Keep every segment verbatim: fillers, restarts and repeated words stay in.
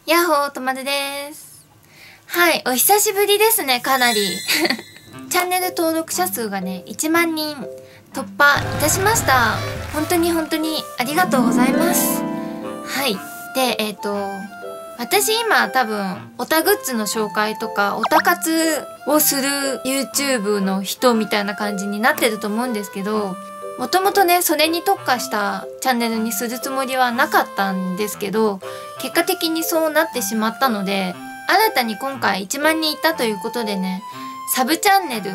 やっほー、とまるです。はい、お久しぶりですね、かなり。チャンネル登録者数がね、いちまんにん突破いたしました。本当に本当にありがとうございます。はい。で、えっと、私今多分、オタグッズの紹介とか、オタ活をする YouTube の人みたいな感じになってると思うんですけど、もともとね、それに特化したチャンネルにするつもりはなかったんですけど、結果的にそうなってしまったので、新たに今回いちまんにんいったということでね、サブチャンネル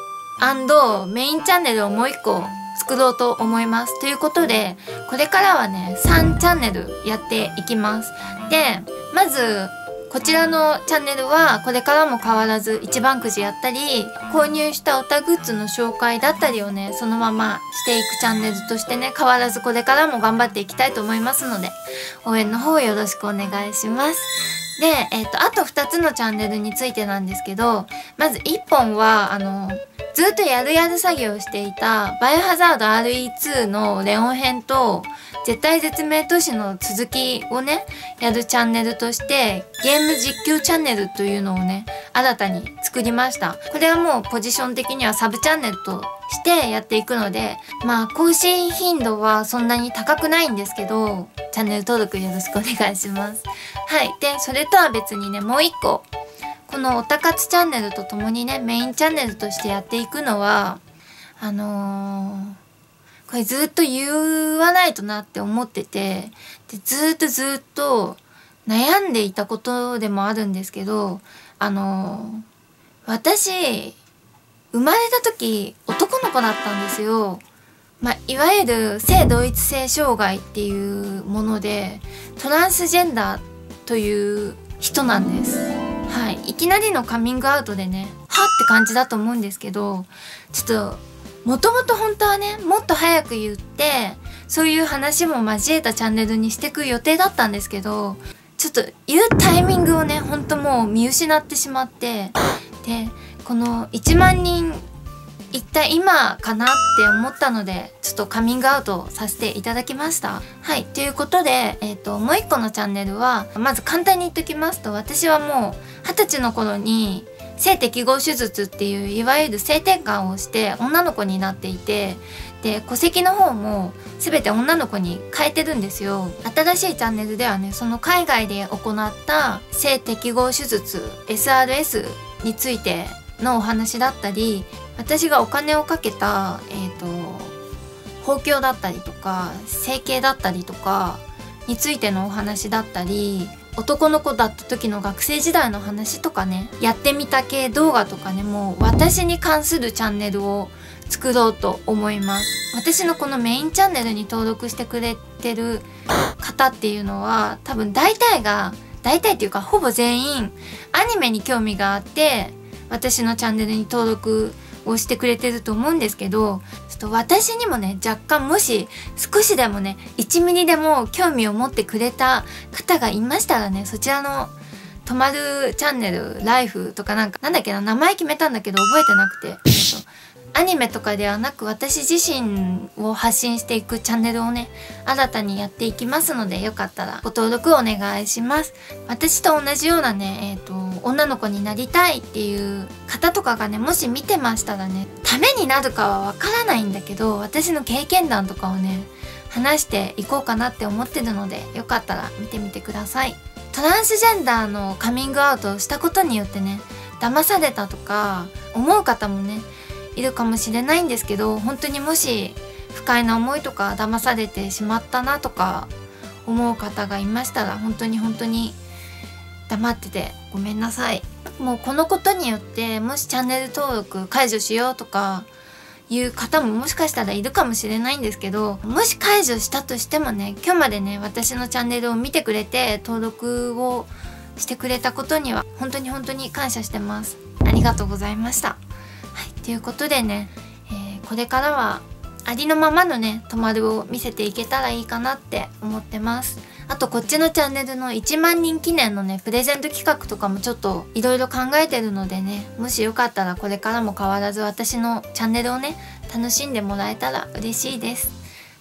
&メインチャンネルをもう一個作ろうと思います。ということで、これからはね、さんチャンネルやっていきます。で、まず、こちらのチャンネルはこれからも変わらず一番くじやったり、購入したオタグッズの紹介だったりをね、そのまましていくチャンネルとしてね、変わらずこれからも頑張っていきたいと思いますので、応援の方よろしくお願いします。で、えっと、あとふたつのチャンネルについてなんですけど、まずいっぽんは、あの、ずっとやるやる作業をしていた、バイオハザード アールイーツー のレオン編と、絶対絶命都市の続きをね、やるチャンネルとして、ゲーム実況チャンネルというのをね、新たに作りました。これはもうポジション的にはサブチャンネルとしてやっていくので、まあ、更新頻度はそんなに高くないんですけど、チャンネル登録よろしくお願いします。はい。で、それとは別にね、もう一個、このオタ活チャンネルとともにね、メインチャンネルとしてやっていくのは、あのー、これずっと言わないとなって思ってて、でずっとずっと悩んでいたことでもあるんですけど、あのー、私、生まれた時男の子だったんですよ。まあ、いわゆる性同一性障害っていうもので、トランスジェンダーという人なんです。はい。いきなりのカミングアウトでね、はって感じだと思うんですけど、ちょっと、もともと本当はね、もっと早く言って、そういう話も交えたチャンネルにしていく予定だったんですけど、ちょっと言うタイミングをね、ほんともう見失ってしまって、で、このいちまんにん一体今かなって思ったので、ちょっとカミングアウトさせていただきました。はい。ということで、えっと、もう一個のチャンネルは、まず簡単に言っときますと、私はもう二十歳の頃に性適合手術っていう、いわゆる性転換をして女の子になっていて、で、戸籍の方も全て女の子に変えてるんですよ。新しいチャンネルではね、その海外で行った性適合手術 エスアールエス についてのお話だったり、私がお金をかけた、えっと、包協だったりとか、整形だったりとかについてのお話だったり、男の子だった時の学生時代の話とかね、やってみた系動画とかね、もう私に関するチャンネルを作ろうと思います。私のこのメインチャンネルに登録してくれてる方っていうのは、多分大体が、大体っていうかほぼ全員アニメに興味があって、私のチャンネルに登録をしてくれてると思うんですけど、ちょっと私にもね、若干もし少しでもね、いちミリでも興味を持ってくれた方がいましたらね、そちらのとまるチャンネル、ライフとかなんか、なんだっけな、名前決めたんだけど覚えてなくて、アニメとかではなく私自身を発信していくチャンネルをね、新たにやっていきますので、よかったらご登録お願いします。私と同じようなね、えっと、女の子になりたいっていう方とかがね、もし見てましたらね、ためになるかはわからないんだけど、私の経験談とかをね、話していこうかなって思ってるので、よかったら見てみてください。トランスジェンダーのカミングアウトをしたことによってね、騙されたとか思う方もね、いるかもしれないんですけど、本当にもし不快な思いとか騙されてしまったなとか思う方がいましたら、本当に本当に黙っててごめんなさい。もうこのことによってもしチャンネル登録解除しようとかいう方ももしかしたらいるかもしれないんですけど、もし解除したとしてもね、今日までね、私のチャンネルを見てくれて登録をしてくれたことには本当に本当に感謝してます。ありがとうございました。はい、ということでね、えー、これからはありのままのね、とまるを見せていけたらいいかなって思ってます。あとこっちのチャンネルのいちまんにん記念のね、プレゼント企画とかもちょっといろいろ考えてるのでね、もしよかったらこれからも変わらず私のチャンネルをね、楽しんでもらえたら嬉しいです。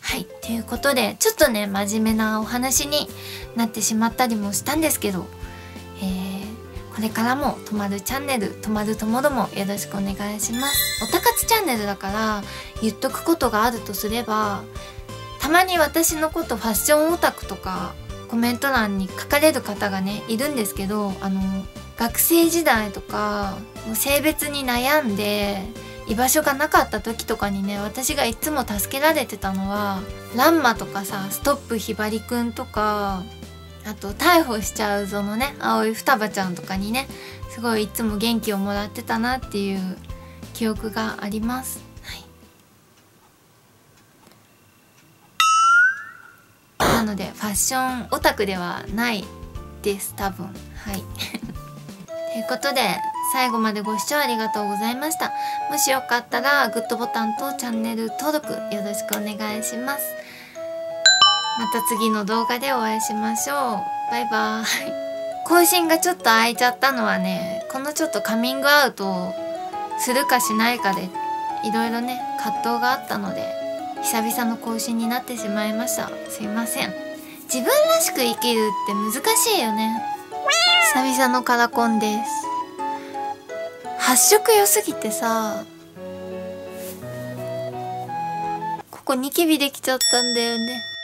はい、ということでちょっとね真面目なお話になってしまったりもしたんですけど、えー、これからもとまるチャンネルとまるともどもよろしくお願いします。おたかつチャンネルだから言っとくことがあるとすれば、たまに私のことファッションオタクとかコメント欄に書かれる方がねいるんですけど、あの学生時代とかもう性別に悩んで居場所がなかった時とかにね、私がいつも助けられてたのはランマとかさ、ストップひばりくんとか、あと逮捕しちゃうぞのね青い双葉ちゃんとかにね、すごいいつも元気をもらってたなっていう記憶があります。はい、なのでファッションオタクではないです多分。はいということで最後までご視聴ありがとうございました。もしよかったらグッドボタンとチャンネル登録よろしくお願いします。また次の動画でお会いしましょう。バイバーイ。更新がちょっと空いちゃったのはね、このちょっとカミングアウトをするかしないかでいろいろね葛藤があったので、久々の更新になってしまいました。すいません。自分らしく生きるって難しいよね。久々のカラコンです。発色良すぎてさ、ここニキビできちゃったんだよね。